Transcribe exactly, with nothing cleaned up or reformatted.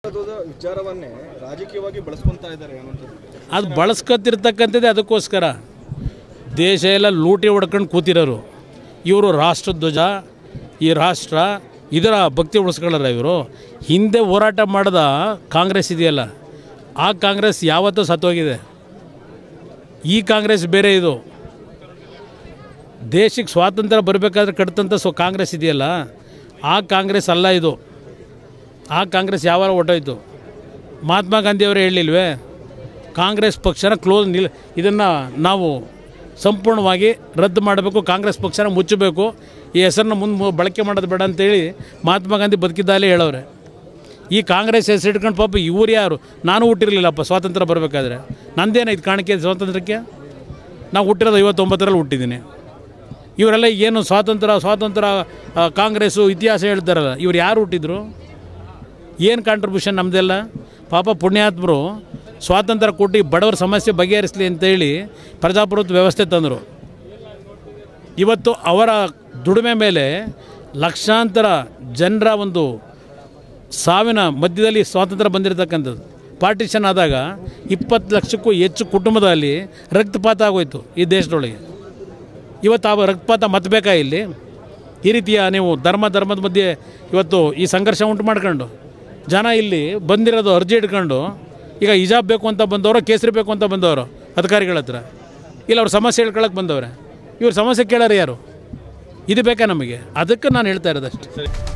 ವಿಚಾರವನ್ನೇ ರಾಜಕೀಯವಾಗಿ ಬಳಸ್ಕೊಂತಾ ಇದ್ದಾರೆ. ಅದು ಬಳಸ್ಕೊತಿರ್ತಕ್ಕಂಥದ್ದೇ ಅದಕ್ಕೋಸ್ಕರ. ದೇಶ ಎಲ್ಲ ಲೂಟಿ ಹೊಡ್ಕೊಂಡು ಕೂತಿರೋರು ಇವರು. ರಾಷ್ಟ್ರಧ್ವಜ, ಈ ರಾಷ್ಟ್ರ, ಇದರ ಭಕ್ತಿ ಉಳಿಸ್ಕೊಳ್ಳಾರ ಇವರು. ಹಿಂದೆ ಹೋರಾಟ ಮಾಡಿದ ಕಾಂಗ್ರೆಸ್ ಇದೆಯಲ್ಲ, ಆ ಕಾಂಗ್ರೆಸ್ ಯಾವತ್ತೂ ಸತ್ತೋಗಿದೆ. ಈ ಕಾಂಗ್ರೆಸ್ ಬೇರೆ. ಇದು ದೇಶಕ್ಕೆ ಸ್ವಾತಂತ್ರ್ಯ ಬರಬೇಕಾದ್ರೆ ಕಟ್ತಂಥ ಸೊ ಕಾಂಗ್ರೆಸ್ ಇದೆಯಲ್ಲ, ಆ ಕಾಂಗ್ರೆಸ್ ಅಲ್ಲ ಇದು. ಆ ಕಾಂಗ್ರೆಸ್ ಯಾವಾಗ ಹೊಟ್ಟೋಯ್ತು? ಮಹಾತ್ಮ ಗಾಂಧಿಯವರೇ ಹೇಳಿಲ್ವೇ, ಕಾಂಗ್ರೆಸ್ ಪಕ್ಷನ ಕ್ಲೋಸ್ ನಿಲ್ ಇದನ್ನು ನಾವು ಸಂಪೂರ್ಣವಾಗಿ ರದ್ದು ಮಾಡಬೇಕು, ಕಾಂಗ್ರೆಸ್ ಪಕ್ಷನ ಮುಚ್ಚಬೇಕು, ಈ ಹೆಸರನ್ನ ಮುಂದೆ ಬಳಕೆ ಮಾಡೋದು ಬೇಡ ಅಂತೇಳಿ ಮಹಾತ್ಮ ಗಾಂಧಿ ಬದುಕಿದ್ದಾಲೇ ಹೇಳೋರೆ. ಈ ಕಾಂಗ್ರೆಸ್ ಹೆಸರು ಇಟ್ಕೊಂಡು ಪಾಪ ಇವ್ರು ಯಾರು? ನಾನು ಹುಟ್ಟಿರಲಿಲ್ಲಪ್ಪ ಸ್ವಾತಂತ್ರ್ಯ ಬರಬೇಕಾದ್ರೆ. ನಂದೇನಾಯ್ತು ಕಾಣಿಕೆ ಸ್ವಾತಂತ್ರ್ಯಕ್ಕೆ? ನಾವು ಹುಟ್ಟಿರೋದು ಐವತ್ತೊಂಬತ್ತರಲ್ಲಿ ಹುಟ್ಟಿದ್ದೀನಿ. ಇವರೆಲ್ಲ ಏನು ಸ್ವಾತಂತ್ರ್ಯ ಸ್ವಾತಂತ್ರ್ಯ ಕಾಂಗ್ರೆಸ್ಸು ಇತಿಹಾಸ ಹೇಳ್ತಾರಲ್ಲ, ಇವ್ರು ಯಾರು ಹುಟ್ಟಿದ್ರು? ಏನು ಕಾಂಟ್ರಿಬ್ಯೂಷನ್ ನಮ್ಮದೆಲ್ಲ? ಪಾಪ ಪುಣ್ಯಾತ್ಮರು ಸ್ವಾತಂತ್ರ್ಯ ಕೊಟ್ಟು ಬಡವರ ಸಮಸ್ಯೆ ಬಗೆಹರಿಸಲಿ ಅಂತೇಳಿ ಪ್ರಜಾಪ್ರಭುತ್ವ ವ್ಯವಸ್ಥೆ ತಂದರು. ಇವತ್ತು ಅವರ ದುಡಿಮೆ ಮೇಲೆ ಲಕ್ಷಾಂತರ ಜನರ ಒಂದು ಸಾವಿನ ಮಧ್ಯದಲ್ಲಿ ಸ್ವಾತಂತ್ರ್ಯ ಬಂದಿರತಕ್ಕಂಥದ್ದು. ಪಾರ್ಟಿಷನ್ ಆದಾಗ ಇಪ್ಪತ್ತು ಲಕ್ಷಕ್ಕೂ ಹೆಚ್ಚು ಕುಟುಂಬದಲ್ಲಿ ರಕ್ತಪಾತ ಆಗೋಯ್ತು ಈ ದೇಶದೊಳಗೆ. ಇವತ್ತು ಆ ರಕ್ತಪಾತ ಮತ್ತೆ ಬೇಕಾ ಇಲ್ಲಿ? ಈ ರೀತಿಯ ನೀವು ಧರ್ಮ ಧರ್ಮದ ಮಧ್ಯೆ ಇವತ್ತು ಈ ಸಂಘರ್ಷ ಉಂಟು ಮಾಡ್ಕೊಂಡು ಜನ ಇಲ್ಲಿ ಬಂದಿರೋದು ಅರ್ಜಿ ಇಟ್ಕೊಂಡು, ಈಗ ಹಿಜಾಬ್ ಬೇಕು ಅಂತ ಬಂದವರು, ಕೇಸರಿ ಬೇಕು ಅಂತ ಬಂದವರು ಅಧಿಕಾರಿಗಳ ಹತ್ರ, ಇಲ್ಲ ಅವ್ರ ಸಮಸ್ಯೆ ಹೇಳ್ಕೊಳಕ್ಕೆ ಬಂದವ್ರೆ. ಇವ್ರ ಸಮಸ್ಯೆ ಕೇಳೋರು ಯಾರು? ಇದು ಬೇಕಾ ನಮಗೆ? ಅದಕ್ಕೆ ನಾನು ಹೇಳ್ತಾ ಇರೋದಷ್ಟೇ.